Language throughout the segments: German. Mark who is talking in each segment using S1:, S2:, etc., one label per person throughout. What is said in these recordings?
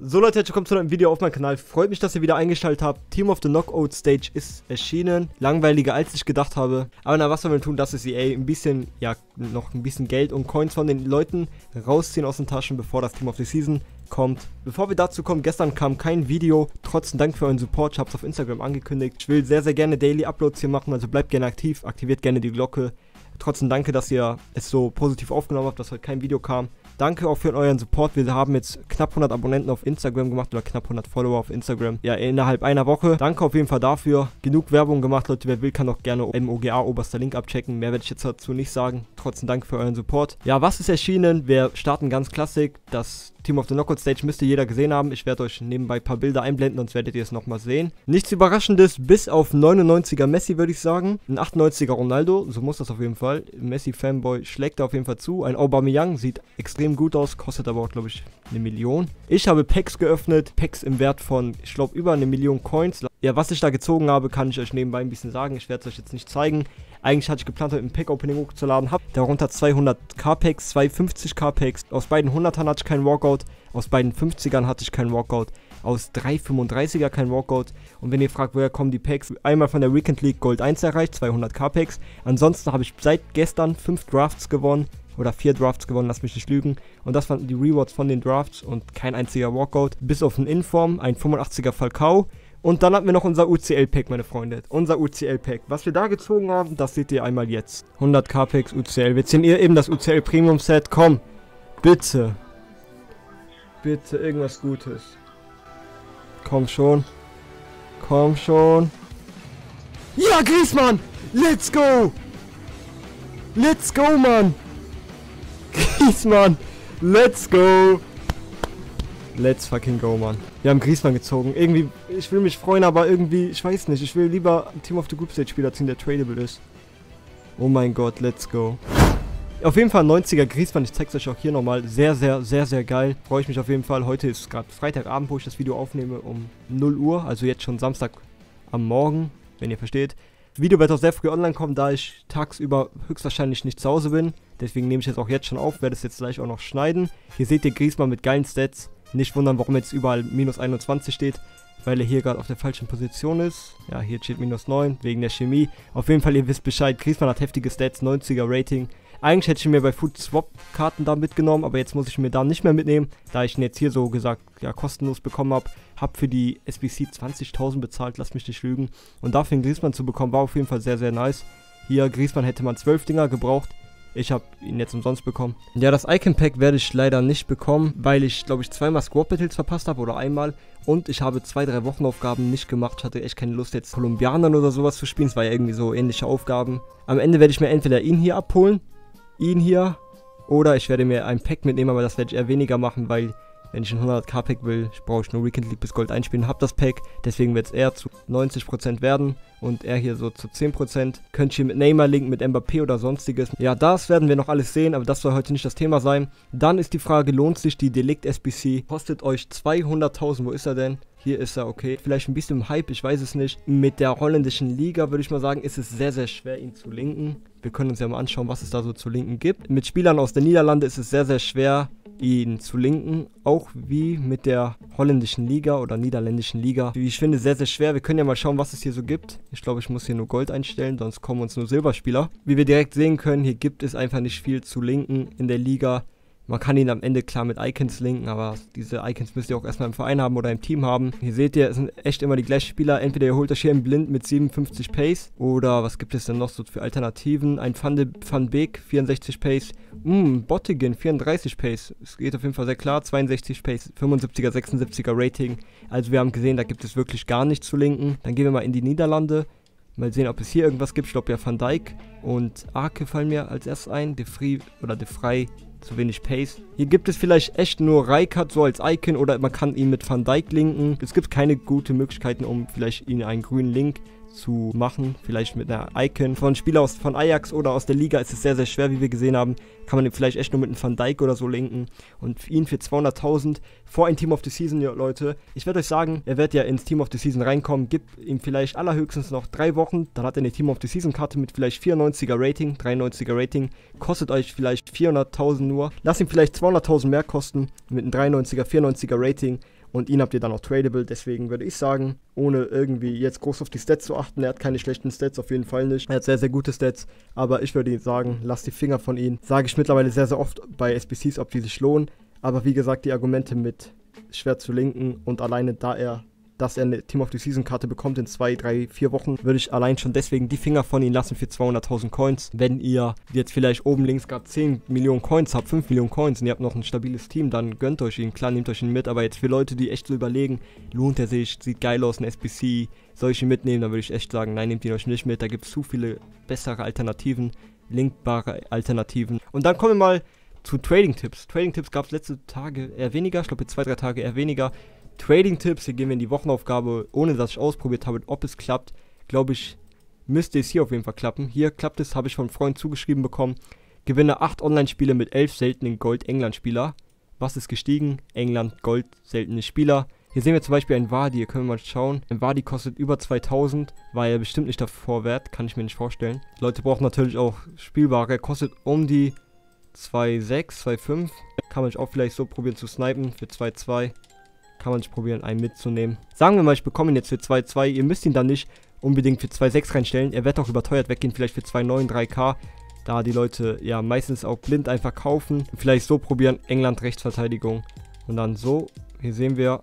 S1: So Leute, herzlich willkommen zu einem Video auf meinem Kanal. Freut mich, dass ihr wieder eingeschaltet habt. Team of the Knockout Stage ist erschienen. Langweiliger als ich gedacht habe. Aber na, was sollen wir tun? Das ist EA. Ein bisschen, ja, noch ein bisschen Geld und Coins von den Leuten rausziehen aus den Taschen, bevor das Team of the Season kommt. Bevor wir dazu kommen, gestern kam kein Video. Trotzdem Dank für euren Support. Ich habe es auf Instagram angekündigt. Ich will sehr, sehr gerne Daily Uploads hier machen. Also bleibt gerne aktiv. Aktiviert gerne die Glocke. Trotzdem danke, dass ihr es so positiv aufgenommen habt, dass heute kein Video kam. Danke auch für euren Support. Wir haben jetzt knapp 100 Abonnenten auf Instagram gemacht oder knapp 100 Follower auf Instagram. Ja, innerhalb einer Woche. Danke auf jeden Fall dafür. Genug Werbung gemacht, Leute. Wer will, kann auch gerne MOGA, oberster Link, abchecken. Mehr werde ich jetzt dazu nicht sagen. Trotzdem danke für euren Support. Ja, was ist erschienen? Wir starten ganz klassisch. Das Team of the Knockout Stage müsste jeder gesehen haben. Ich werde euch nebenbei ein paar Bilder einblenden, sonst werdet ihr es nochmal sehen. Nichts Überraschendes, bis auf 99er Messi, würde ich sagen. Ein 98er Ronaldo, so muss das auf jeden Fall. Messi-Fanboy schlägt da auf jeden Fall zu. Ein Aubameyang sieht extrem gut aus, kostet aber auch, glaube ich, 1 Million. Ich habe Packs geöffnet, Packs im Wert von, ich glaube, über 1 Million Coins. Ja, was ich da gezogen habe, kann ich euch nebenbei ein bisschen sagen. Ich werde es euch jetzt nicht zeigen. Eigentlich hatte ich geplant, heute ein Pack-Opening hochzuladen. Habe darunter 200k-Packs, 250k-Packs. Aus beiden 100ern hatte ich keinen Walkout. Aus beiden 50ern hatte ich keinen Walkout. Aus 335er kein Walkout. Und wenn ihr fragt, woher kommen die Packs, einmal von der Weekend League Gold 1 erreicht, 200k-Packs. Ansonsten habe ich seit gestern 5 Drafts gewonnen. Oder 4 Drafts gewonnen, lass mich nicht lügen. Und das waren die Rewards von den Drafts und kein einziger Walkout. Bis auf einen Inform, ein 85er Falcao. Und dann hatten wir noch unser UCL-Pack, meine Freunde. Unser UCL-Pack. Was wir da gezogen haben, das seht ihr einmal jetzt. 100k-Packs UCL. Wir ziehen eben das UCL Premium-Set. Komm, bitte. Bitte, irgendwas Gutes. Komm schon. Komm schon. Ja, Griezmann! Let's go! Let's go, Mann! Griezmann! Let's go! Let's fucking go, Mann. Wir haben Griezmann gezogen. Irgendwie, ich will mich freuen, aber irgendwie, ich weiß nicht. Ich will lieber ein Team of the Group Stage Spieler ziehen, der tradable ist. Oh mein Gott, let's go. Auf jeden Fall 90er Griezmann. Ich zeig's euch auch hier nochmal. Sehr, sehr, sehr, sehr geil. Freue ich mich auf jeden Fall. Heute ist gerade Freitagabend, wo ich das Video aufnehme, um 0 Uhr. Also jetzt schon Samstag am Morgen, wenn ihr versteht. Das Video wird auch sehr früh online kommen, da ich tagsüber höchstwahrscheinlich nicht zu Hause bin. Deswegen nehme ich es auch jetzt schon auf, werde es jetzt gleich auch noch schneiden. Hier seht ihr Griezmann mit geilen Stats. Nicht wundern, warum jetzt überall minus 21 steht, weil er hier gerade auf der falschen Position ist. Ja, hier steht minus 9, wegen der Chemie. Auf jeden Fall, ihr wisst Bescheid, Griezmann hat heftige Stats, 90er Rating. Eigentlich hätte ich mir bei Food Swap Karten da mitgenommen, aber jetzt muss ich mir da nicht mehr mitnehmen, da ich ihn jetzt hier so gesagt, ja, kostenlos bekommen habe. Hab für die SBC 20.000 bezahlt, lasst mich nicht lügen. Und dafür einen Griezmann zu bekommen, war auf jeden Fall sehr, sehr nice. Hier, Griezmann hätte man 12 Dinger gebraucht. Ich habe ihn jetzt umsonst bekommen. Ja, das Icon Pack werde ich leider nicht bekommen, weil ich, glaube ich, zweimal Squad Battles verpasst habe oder einmal. Und ich habe 2-3 Wochenaufgaben nicht gemacht. Ich hatte echt keine Lust, jetzt Kolumbianern oder sowas zu spielen. Es war ja irgendwie so ähnliche Aufgaben. Am Ende werde ich mir entweder ihn hier abholen, ihn hier, oder ich werde mir ein Pack mitnehmen, aber das werde ich eher weniger machen, weil wenn ich ein 100k Pack will, brauche ich nur Weekend League bis Gold einspielen, habe das Pack, deswegen wird es eher zu 90% werden und er hier so zu 10%. Könnt ihr hier mit Neymar linken, mit Mbappé oder sonstiges. Ja, das werden wir noch alles sehen, aber das soll heute nicht das Thema sein. Dann ist die Frage, lohnt sich die Delikt SBC? Kostet euch 200.000, wo ist er denn? Hier ist er, okay. Vielleicht ein bisschen im Hype, ich weiß es nicht. Mit der holländischen Liga, würde ich mal sagen, ist es sehr, sehr schwer, ihn zu linken. Wir können uns ja mal anschauen, was es da so zu linken gibt. Mit Spielern aus den Niederlanden ist es sehr, sehr schwer, ihn zu linken, auch wie mit der holländischen Liga oder niederländischen Liga. Wie ich finde, sehr, sehr schwer. Wir können ja mal schauen, was es hier so gibt. Ich glaube, ich muss hier nur Gold einstellen, sonst kommen uns nur Silberspieler. Wie wir direkt sehen können, hier gibt es einfach nicht viel zu linken in der Liga. Man kann ihn am Ende klar mit Icons linken, aber diese Icons müsst ihr auch erstmal im Verein haben oder im Team haben. Hier seht ihr, es sind echt immer die gleichen Spieler. Entweder ihr holt euch hier einen Blind mit 57 Pace oder was gibt es denn noch so für Alternativen? Ein Van Beek, 64 Pace. Bottigan, 34 Pace. Es geht auf jeden Fall sehr klar. 62 Pace, 75er, 76er Rating. Also wir haben gesehen, da gibt es wirklich gar nichts zu linken. Dann gehen wir mal in die Niederlande. Mal sehen, ob es hier irgendwas gibt. Ich glaube ja Van Dijk und Arke fallen mir als erstes ein. De Vrij. Zu wenig Pace. Hier gibt es vielleicht echt nur Rijkaard so als Icon oder man kann ihn mit Van Dijk linken. Es gibt keine gute Möglichkeiten, um vielleicht ihn einen grünen Link zu machen. Vielleicht mit einer Icon. Von Spieler von Ajax oder aus der Liga ist es sehr, sehr schwer, wie wir gesehen haben. Kann man ihn vielleicht echt nur mit einem Van Dijk oder so linken. Und ihn für 200.000 vor ein Team of the Season, ja, Leute. Ich werde euch sagen, er wird ja ins Team of the Season reinkommen. Gibt ihm vielleicht allerhöchstens noch 3 Wochen. Dann hat er eine Team of the Season Karte mit vielleicht 94er Rating, 93er Rating. Kostet euch vielleicht 400.000 nur. Lasst ihn vielleicht 200.000 mehr kosten mit einem 93er, 94er Rating. und ihn habt ihr dann auch tradable. Deswegen würde ich sagen, ohne irgendwie jetzt groß auf die Stats zu achten, er hat keine schlechten Stats, auf jeden Fall nicht. Er hat sehr, sehr gute Stats, aber ich würde sagen, lasst die Finger von ihm. Sage ich mittlerweile sehr, sehr oft bei SBCs, ob die sich lohnen. Aber wie gesagt, die Argumente mit schwer zu linken und alleine dass er eine Team of the Season Karte bekommt in 2, 3, 4 Wochen, würde ich allein schon deswegen die Finger von ihm lassen für 200.000 Coins. Wenn ihr jetzt vielleicht oben links gerade 10 Millionen Coins habt, 5 Millionen Coins und ihr habt noch ein stabiles Team, dann gönnt euch ihn, klar, nehmt euch ihn mit, aber jetzt für Leute, die echt so überlegen, lohnt er sich, sieht geil aus, ein SBC, soll ich ihn mitnehmen, dann würde ich echt sagen, nein, nehmt ihn euch nicht mit, da gibt es zu viele bessere Alternativen, linkbare Alternativen. Und dann kommen wir mal zu Trading-Tipps. Trading-Tipps gab es letzte Tage eher weniger, ich glaube jetzt 2, 3 Tage eher weniger. Trading-Tipps, hier gehen wir in die Wochenaufgabe, ohne dass ich ausprobiert habe, ob es klappt. Glaube ich, müsste es hier auf jeden Fall klappen. Hier klappt es, habe ich von einem Freund zugeschrieben bekommen. Gewinne 8 Online-Spiele mit 11 seltenen Gold-England-Spieler. Was ist gestiegen? England, Gold, seltene Spieler. Hier sehen wir zum Beispiel einen Vardy, hier können wir mal schauen. Ein Vardy kostet über 2000, war er bestimmt nicht davor wert, kann ich mir nicht vorstellen. Leute brauchen natürlich auch Spielbare, kostet um die 2,6, 2,5. Kann man sich auch vielleicht so probieren zu snipen für 2,2. Kann man sich probieren, einen mitzunehmen. Sagen wir mal, ich bekomme ihn jetzt für 2,2. Ihr müsst ihn dann nicht unbedingt für 2,6 reinstellen. Er wird auch überteuert weggehen, vielleicht für 2,9, 3k. Da die Leute ja meistens auch blind einfach kaufen. Vielleicht so probieren, England Rechtsverteidigung. Und dann so, hier sehen wir,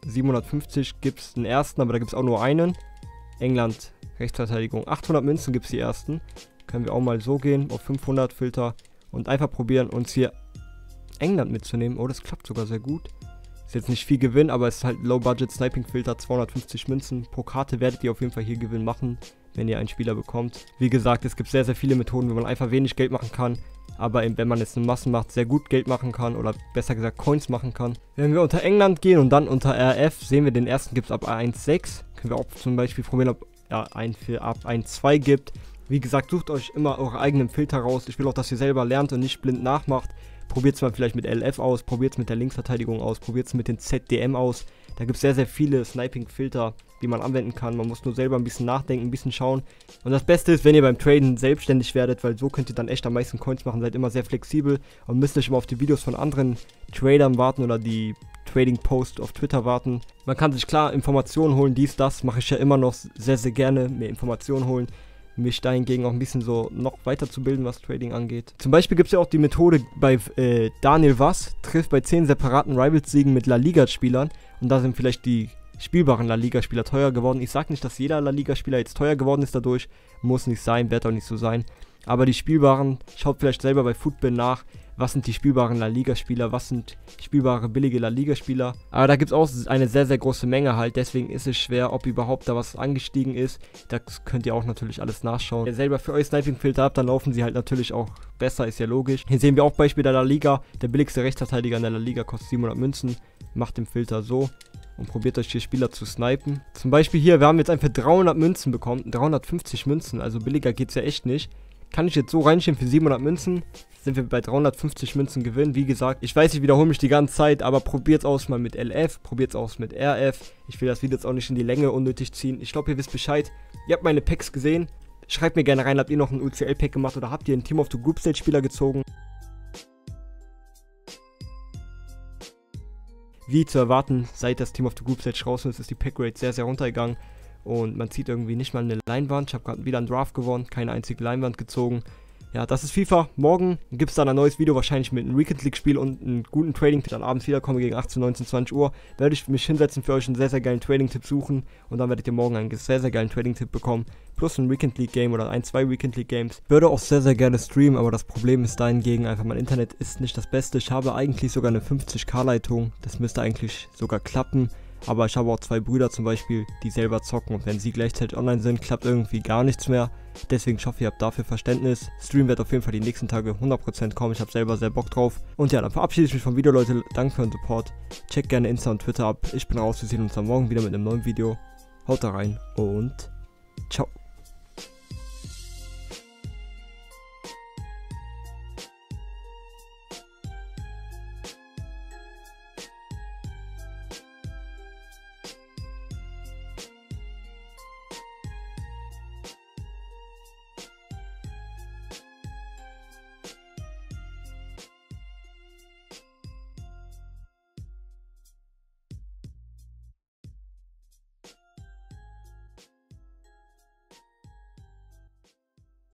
S1: 750 gibt es den ersten, aber da gibt es auch nur einen. England Rechtsverteidigung, 800 Münzen gibt es die ersten. Können wir auch mal so gehen, auf 500 Filter. Und einfach probieren, uns hier England mitzunehmen. Oh, das klappt sogar sehr gut. Ist jetzt nicht viel Gewinn, aber es ist halt Low-Budget-Sniping-Filter, 250 Münzen. Pro Karte werdet ihr auf jeden Fall hier Gewinn machen, wenn ihr einen Spieler bekommt. Wie gesagt, es gibt sehr, sehr viele Methoden, wo man einfach wenig Geld machen kann, aber eben, wenn man jetzt eine Massen macht, sehr gut Geld machen kann oder besser gesagt Coins machen kann. Wenn wir unter England gehen und dann unter RF, sehen wir, den ersten gibt es ab 1,6. Können wir auch zum Beispiel probieren, ob einen für ab 1,2 gibt. Wie gesagt, sucht euch immer eure eigenen Filter raus. Ich will auch, dass ihr selber lernt und nicht blind nachmacht. Probiert es mal vielleicht mit LF aus, probiert es mit der Linksverteidigung aus, probiert es mit den ZDM aus. Da gibt es sehr, sehr viele Sniping-Filter, die man anwenden kann. Man muss nur selber ein bisschen nachdenken, ein bisschen schauen. Und das Beste ist, wenn ihr beim Traden selbstständig werdet, weil so könnt ihr dann echt am meisten Coins machen. Seid immer sehr flexibel und müsst nicht immer auf die Videos von anderen Tradern warten oder die Trading-Post auf Twitter warten. Man kann sich klar Informationen holen, dies, das. Mache ich ja immer noch sehr, sehr gerne, mir Informationen holen. Mich dahingegen auch ein bisschen so noch weiterzubilden, was Trading angeht. Zum Beispiel gibt es ja auch die Methode bei Daniel Was, trifft bei 10 separaten Rivals-Siegen mit La Liga-Spielern und da sind vielleicht die spielbaren La Liga-Spieler teuer geworden. Ich sage nicht, dass jeder La Liga-Spieler jetzt teuer geworden ist dadurch, muss nicht sein, wird auch nicht so sein. Aber die spielbaren, schaut vielleicht selber bei Football nach, was sind die spielbaren La Liga-Spieler, was sind spielbare billige La Liga-Spieler. Aber da gibt es auch eine sehr, sehr große Menge halt, deswegen ist es schwer, ob überhaupt da was angestiegen ist. Das könnt ihr auch natürlich alles nachschauen. Wenn ihr selber für euch Sniping-Filter habt, dann laufen sie halt natürlich auch besser, ist ja logisch. Hier sehen wir auch Beispiel der La Liga, der billigste Rechtsverteidiger in der La Liga kostet 700 Münzen, macht den Filter so und probiert euch hier Spieler zu snipen. Zum Beispiel hier, wir haben jetzt einfach 300 Münzen bekommen, 350 Münzen, also billiger geht es ja echt nicht. Kann ich jetzt so reinschieben für 700 Münzen, sind wir bei 350 Münzen Gewinn. Wie gesagt, ich weiß, ich wiederhole mich die ganze Zeit, aber probiert es aus mal mit LF, probiert es aus mit RF. Ich will das Video jetzt auch nicht in die Länge unnötig ziehen. Ich glaube, ihr wisst Bescheid. Ihr habt meine Packs gesehen. Schreibt mir gerne rein, habt ihr noch einen UCL-Pack gemacht oder habt ihr einen Team of the Group Stage Spieler gezogen? Wie zu erwarten, seit das Team of the Group Stage raus ist die Packrate sehr, sehr runtergegangen. Und man zieht irgendwie nicht mal eine Leinwand. Ich habe gerade wieder einen Draft gewonnen, keine einzige Leinwand gezogen. Ja, das ist FIFA. Morgen gibt es dann ein neues Video, wahrscheinlich mit einem Weekend League Spiel und einem guten Trading. Dann abends wiederkomme gegen 18, 19, 20 Uhr. Werde ich mich hinsetzen, für euch einen sehr, sehr geilen Trading-Tipp suchen. Und dann werdet ihr morgen einen sehr, sehr geilen Trading-Tipp bekommen. Plus ein Weekend League Game oder 2 Weekend League Games. Würde auch sehr, sehr gerne streamen, aber das Problem ist dahingegen einfach, mein Internet ist nicht das Beste. Ich habe eigentlich sogar eine 50k Leitung. Das müsste eigentlich sogar klappen. Aber ich habe auch 2 Brüder zum Beispiel, die selber zocken und wenn sie gleichzeitig online sind, klappt irgendwie gar nichts mehr. Deswegen hoffe ich, ihr habt dafür Verständnis. Stream wird auf jeden Fall die nächsten Tage 100% kommen, ich habe selber sehr Bock drauf. Und ja, dann verabschiede ich mich vom Video, Leute. Danke für den Support. Checkt gerne Insta und Twitter ab. Ich bin raus, wir sehen uns dann morgen wieder mit einem neuen Video. Haut da rein und ciao.